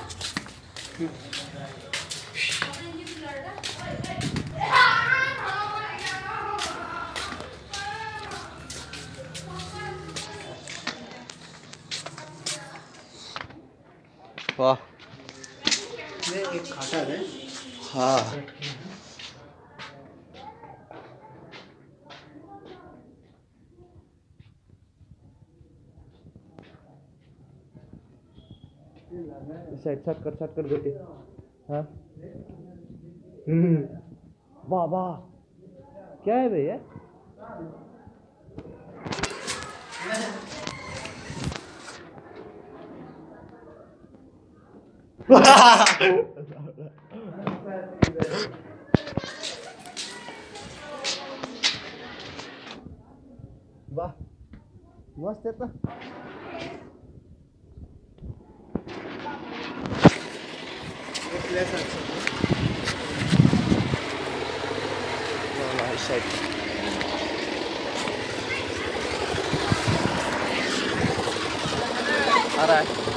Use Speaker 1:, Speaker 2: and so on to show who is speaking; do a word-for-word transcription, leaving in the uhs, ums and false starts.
Speaker 1: वाह,
Speaker 2: एक खाता है।
Speaker 1: हाँ साइड साइड कर साइड कर बेटे। हाँ हम्म, वाह वाह, क्या है भैया? वाह मस्त है तो। आ रहा है।